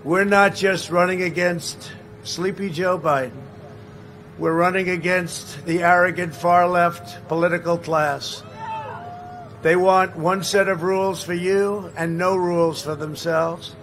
We're not just running against sleepy Joe Biden. We're running against the arrogant far-left political class. They want one set of rules for you and no rules for themselves.